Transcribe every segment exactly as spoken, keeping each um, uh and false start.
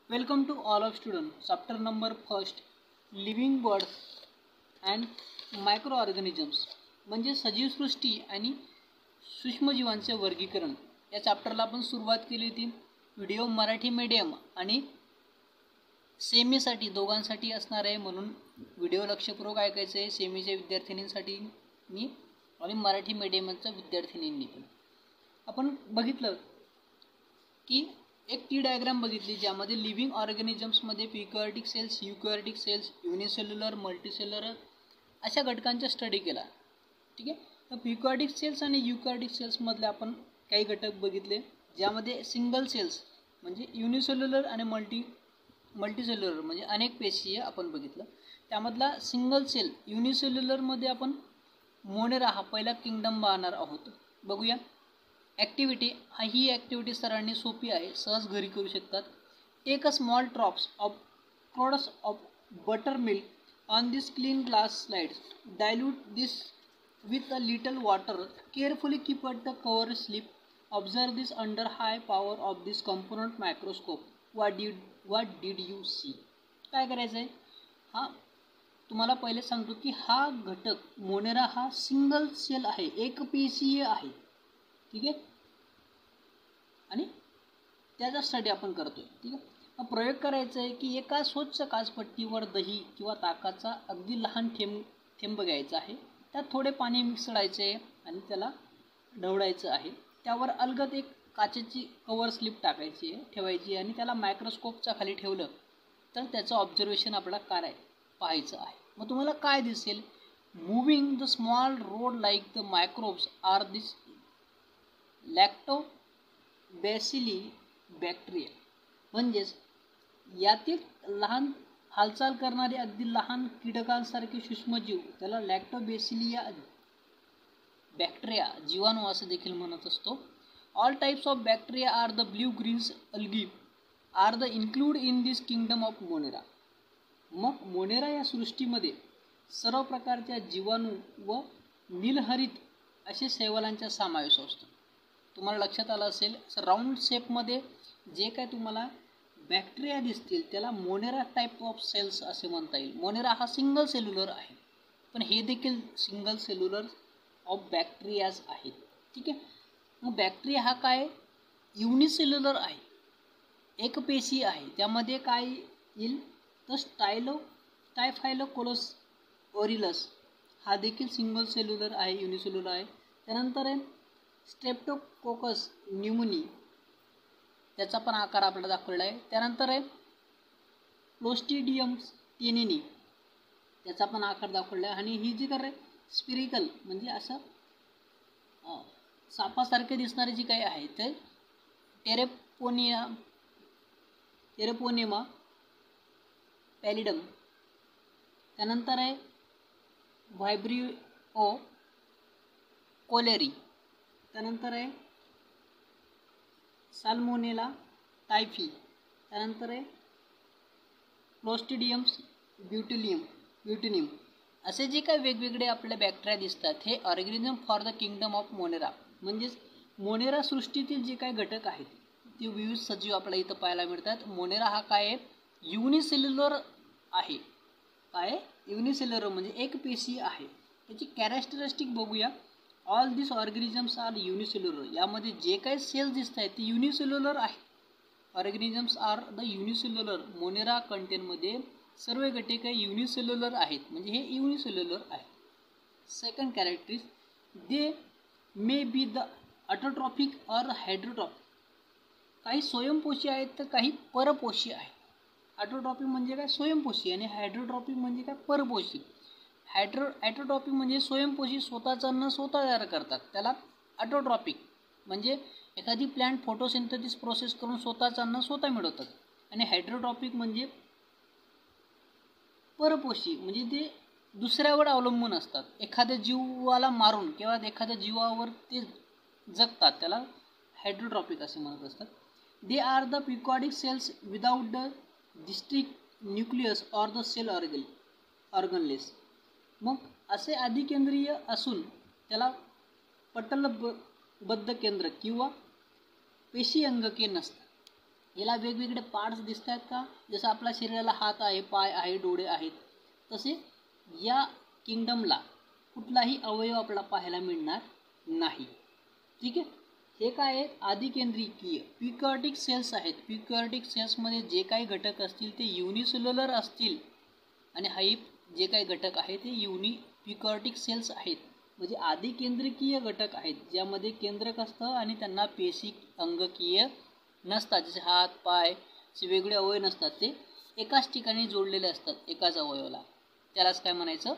Welcome to all of students. Chapter number first, living birds and microorganisms म्हणजे सजीव सृष्टी आणि सूक्ष्मजीवांचे वर्गीकरण या चॅप्टरला आपण सुरुवात केली होती. व्हिडिओ मराठी मीडियम आणि सेमीसाठी दोघांसाठी असणार आहे, म्हणून व्हिडिओ लक्षपूर्वक ऐकायचे आहे. सेमीच्या विद्यार्थिनींसाठी मी आणि मराठी मीडियमच्या विद्यार्थिनींनी पण. आपण बघितलं की एक टी डायग्राम बघितली ज्यामध्ये लिव्हिंग ऑर्गॅनिझम्समध्ये prokaryotic cells, eukaryotic cells, unicellular, multicellular अशा घटकांचा स्टडी केला. ठीक आहे. तर प्युकॅरियोटिक सेल्स आणि युकॅरियोटिक सेल्समधले आपण काही घटक बघितले ज्यामध्ये सिंगल सेल्स म्हणजे युनिसेल्युलर आणि मल्टी मल्टीसेल्युलर म्हणजे अनेक पेशीय आपण बघितलं. त्यामधला सिंगल सेल युनिसेल्युलरमध्ये आपण मोनेरा हा पहिला किंगडम पाहणार आहोत. बघूया. ॲक्टिव्हिटी ही ॲक्टिव्हिटी सरांनी सोपी आहे, सहज घरी करू शकतात. Take a small drops of products of butter milk on this clean glass slides. Dilute this with a little water. Carefully keep at the cover slip. Observe this under high power of this component microscope. What did what did you see. काय करायचं आहे, हा तुम्हाला पहिले सांगतो की हा घटक मोनेरा हा सिंगल सेल आहे, एकपेशीय आहे. ठीक आहे. आणि त्याचा स्टडी आपण करतोय. ठीक आहे. प्रयोग करायचा आहे की एका स्वच्छ काचपट्टीवर दही किंवा ताकाचा अगदी लहान थेंब थेंब घ्यायचा आहे. त्यात थोडे पाणी मिसळायचे आहे आणि त्याला ढवळायचं आहे. त्यावर अलगद एक काचेची कवर स्लिप टाकायची आहे, ठेवायची आणि त्याला मायक्रोस्कोपच्या खाली ठेवलं तर त्याचं ऑब्झर्वेशन आपल्याला काय पाहायचं आहे. मग तुम्हाला काय दिसेल, moving the small rod like the microbes are this lactobacilli bacteria. म्हणजेच यातील लहान हालचाल करणारे अगदी लहान कीटकांसारखे सूक्ष्मजीव त्याला लॅक्टोबॅसिलिया बॅक्टेरिया जीवाणू असं देखील म्हणत असतो. All types of bacteria are the blue greens algae are the include in this kingdom of Monera. मग मोनेरा या सृष्टीमध्ये सर्व प्रकारच्या जीवाणू व नीलहरित असे शैवालांचा समावेश असतो. तुम्हाला लक्षात आलं असेल, राऊंड शेपमध्ये जे काय तुम्हाला बॅक्टेरिया दिसतील त्याला मोनेरा टाईप ऑफ सेल्स असे म्हणता येईल. मोनेरा हा सिंगल सेल्युलर आहे, पण हे देखील सिंगल सेल्युलर ऑफ बॅक्टेरियाज आहेत. ठीक आहे. मग बॅक्टेरिया हा काय युनिसेल्युलर आहे, एकपेशी आहे. त्यामध्ये काय येईल तर स्टायलो स्टायफायलोकोलस ओरिलस हा देखील सिंगल सेल्युलर आहे, युनिसेल्युलर आहे. त्यानंतर आहे स्ट्रेप्टोकोकस न्यूमोनी, त्याचा पण आकार आपल्याला दाखवलेला आहे. त्यानंतर आहे क्लोस्ट्रिडियम टेनिनी, त्याचा पण आकार दाखवलेला आहे. आणि ही जी काय स्पिरिकल म्हणजे असं सापासारखे दिसणारे जी काही आहे ते टेरेपोनिया टेरेपोनेमा पॅलिडम. त्यानंतर आहे व्हायब्रिओ कोलेरी. त्यानंतर आहे साल्मोनेला टायफी. त्यानंतर आहे क्लोस्ट्रिडियम्स ब्युटिलियम ब्युटिनियम. असे जे काही वेगवेगळे आपल्या बॅक्टेरिया दिसतात हे organism for the kingdom of Monera. म्हणजेच मोनेरा सृष्टीतील जे काही घटक आहेत ते विविध सजीव आपल्याला इथं पाहायला मिळतात. मोनेरा हा काय आहे युनिसेल्युलर आहे. काय युनिसेल्युलर म्हणजे एक पेशी आहे. त्याची कॅरेक्टरिस्टिक बघूया. All this organisms are unicellular. यामध्ये जे काही सेल्स दिसत आहेत ते युनिसेल्युलर आहे. Organisms are the unicellular. Monera कंटेनमध्ये सर्व घटक काही युनिसेल्युलर आहेत, म्हणजे हे युनिसेल्युलर आहे. Second characteristic, they may be the autotrophic or hydrotropic. काही स्वयंपोषी आहेत तर काही परपोषी आहेत. ऑटोट्रॉपिक म्हणजे काय स्वयंपोषी आणि हायड्रोट्रॉपिक म्हणजे काय परपोषी. हायड्रो ॲटोट्रॉपिक म्हणजे स्वयंपोषी स्वतःचं अन्न स्वतः तयार करतात, त्याला ऑटोट्रॉपिक. म्हणजे एखादी प्लॅन्ट फोटोसिंथेसिस प्रोसेस करून स्वतःचं अन्न स्वतः मिळवतात. आणि हायड्रोट्रॉपिक म्हणजे परपोषी म्हणजे ते दुसऱ्यावर अवलंबून असतात. एखाद्या जीवाला मारून किंवा एखाद्या जीवावर ते जगतात, त्याला हायड्रोट्रॉपिक असे म्हणत असतात. They are the prokaryotic cells without the district nucleus or the cell organ organelles. मग असे अधिकेंद्रीय असून त्याला पटलबद्ध केंद्र किंवा पेशी अंगके नसतात. याला वेगवेगळे पार्ट्स दिसत आहेत का? जसं आपल्या शरीराला हात आहे, पाय आहे, डोळे आहेत, तसे या किंगडमला कुठलाही अवयव आपल्याला पाहायला मिळणार नाही. ठीक आहे. हे काय आहे? आदिकेंद्रिकीय प्युकॅरियोटिक सेल्स आहेत. प्युकॅरियोटिक सेल्समध्ये जे काही घटक असतील ते युनिसेल्युलर असतील आणि हाई जे काही घटक आहेत ते युनि प्युकॅरियोटिक सेल्स आहेत, म्हणजे आदिकेंद्रिकीय घटक आहेत, ज्यामध्ये केंद्रक असतं आणि त्यांना पेशी अंगकीय नसतात. जसे हात पाय जे वेगळे अवयव नसतात, ते एकाच ठिकाणी जोडलेले असतात एकाच अवयवाला. त्यालाच काय म्हणायचं?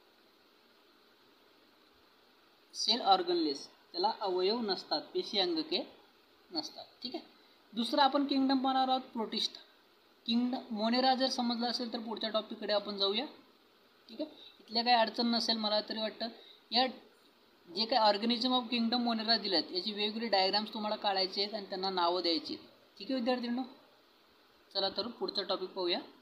Cell organelles. त्याला अवयव नसतात, पेशी अंगके नसतात. ठीक आहे. दुसरं आपण किंगडम पाहणार आहोत, प्रोटिस्टा. किंगडम मोनेरा जर समजलं असेल तर पुढच्या टॉपिककडे आपण जाऊया. ठीक आहे. इथल्या काही अडचण नसेल मला तरी वाटतं. या जे काही ऑर्गॅनिझम ऑफ किंगडम मोनेरा दिलेत याची वेगवेगळे डायग्राम्स तुम्हाला काढायचे आहेत आणि त्यांना नावं द्यायची आहेत. ठीक आहे विद्यार्थ्यांनो, चला तर पुढचा टॉपिक पाहूया.